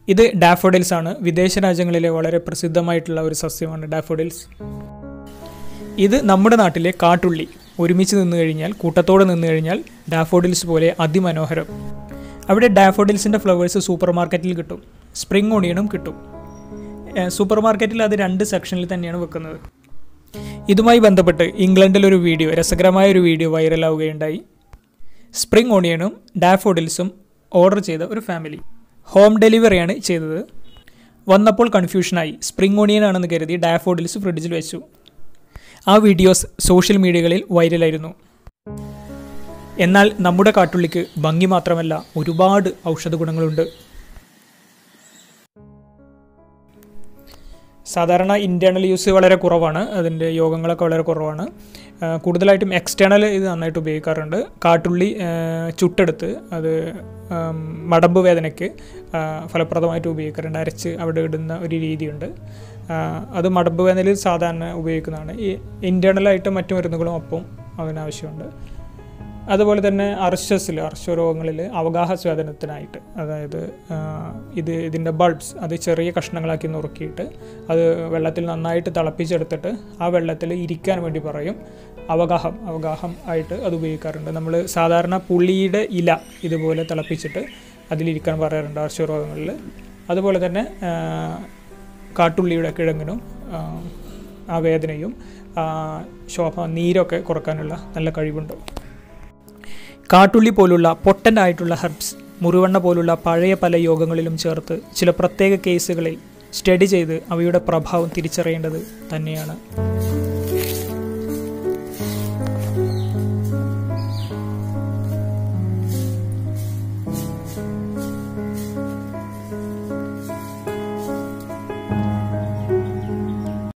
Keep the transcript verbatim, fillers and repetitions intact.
ഇത് ഡാഫോഡിൽസ് ആണ്. വിദേശ രാജ്യങ്ങളിലെ വളരെ പ്രസിദ്ധമായിട്ടുള്ള ഒരു സസ്യമാണ് ഡാഫോഡിൽസ്. ഇത് നമ്മുടെ നാട്ടിലെ കാട്ടുള്ളി. ഒരുമിച്ച് നിന്ന് കഴിഞ്ഞാൽ, കൂട്ടത്തോടെ നിന്ന് കഴിഞ്ഞാൽ ഡാഫോഡിൽസ് പോലെ അതിമനോഹരം. അവിടെ ഡാഫോഡിൽസിൻ്റെ ഫ്ലവേഴ്സ് സൂപ്പർ മാർക്കറ്റിൽ കിട്ടും. സ്പ്രിംഗ് ഓണിയനും കിട്ടും. സൂപ്പർ മാർക്കറ്റിൽ അത് രണ്ട് സെക്ഷനിൽ തന്നെയാണ് വെക്കുന്നത്. ഇതുമായി ബന്ധപ്പെട്ട് ഇംഗ്ലണ്ടിലൊരു വീഡിയോ, രസകരമായ ഒരു വീഡിയോ വൈറലാവുകയുണ്ടായി. സ്പ്രിംഗ് ഓണിയനും ഡാഫോഡിൽസും ഓർഡർ ചെയ്ത ഒരു ഫാമിലി ഹോം ഡെലിവറിയാണ് ചെയ്തത്. വന്നപ്പോൾ കൺഫ്യൂഷനായി. സ്പ്രിംഗ് ഓണിയൻ ആണെന്ന് കരുതി ഡാഫോഡിൽസ് ഫ്രിഡ്ജിൽ വെച്ചു. ആ വീഡിയോസ് സോഷ്യൽ മീഡിയകളിൽ വൈറലായിരുന്നു. എന്നാൽ നമ്മുടെ കാട്ടുള്ളിക്ക് ഭംഗി മാത്രമല്ല, ഒരുപാട് ഔഷധ ഗുണങ്ങളുണ്ട്. സാധാരണ ഇൻറ്റേർണൽ യൂസ് വളരെ കുറവാണ്. അതിൻ്റെ യോഗങ്ങളൊക്കെ വളരെ കുറവാണ്. കൂടുതലായിട്ടും എക്സ്റ്റേണൽ ഇത് നന്നായിട്ട് ഉപയോഗിക്കാറുണ്ട്. കാട്ടുള്ളി ചുട്ടെടുത്ത് അത് മടമ്പ് വേദനയ്ക്ക് ഫലപ്രദമായിട്ട് ഉപയോഗിക്കാറുണ്ട്. അരച്ച് അവിടെ ഇടുന്ന ഒരു രീതിയുണ്ട്. അത് മടമ്പ് വേദനയിൽ സാധാരണ ഉപയോഗിക്കുന്നതാണ്. ഈ ഇൻറ്റേർണലായിട്ട് മറ്റു മരുന്നുകളും ഒപ്പം അതിനാവശ്യമുണ്ട്. അതുപോലെ തന്നെ അർശസിൽ അർശരോഗങ്ങളിൽ അവഗാഹസ്വേദനത്തിനായിട്ട്, അതായത് ഇത് ഇതിൻ്റെ ബൾബ്സ് അത് ചെറിയ കഷ്ണങ്ങളാക്കി നുറുക്കിയിട്ട് അത് വെള്ളത്തിൽ നന്നായിട്ട് തിളപ്പിച്ചെടുത്തിട്ട് ആ വെള്ളത്തിൽ ഇരിക്കാൻ വേണ്ടി പറയും. അവഗാഹം അവഗാഹം ആയിട്ട് അത് ഉപയോഗിക്കാറുണ്ട്. നമ്മൾ സാധാരണ പുളിയുടെ ഇല ഇതുപോലെ തിളപ്പിച്ചിട്ട് അതിലിരിക്കാൻ പറയാറുണ്ട് അർശരോഗങ്ങളിൽ. അതുപോലെ തന്നെ കാട്ടുള്ളിയുടെ കിഴങ്ങിനും ആ വേദനയും ശോഭ നീരൊക്കെ കുറക്കാനുള്ള നല്ല കഴിവുണ്ട്. കാട്ടുള്ളി പോലുള്ള പൊട്ടൻ്റ് ആയിട്ടുള്ള ഹെർബ്സ് മുറിവെണ്ണ പോലുള്ള പഴയ പല യോഗങ്ങളിലും ചേർത്ത് ചില പ്രത്യേക കേസുകളിൽ സ്റ്റഡി ചെയ്ത് അവയുടെ പ്രഭാവം തിരിച്ചറിയേണ്ടത് തന്നെയാണ്.